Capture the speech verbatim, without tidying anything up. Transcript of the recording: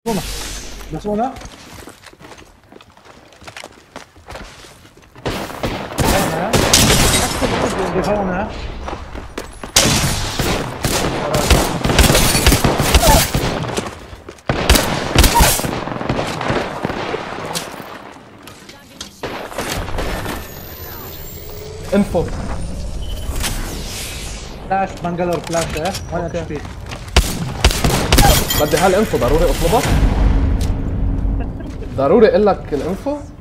هنا بس هنا كيف هنا انفو فلاش بنجلور فلاش ايه وين اتش بي بدي هالانفو ضروري اطلبها ضروري اقول لك الانفو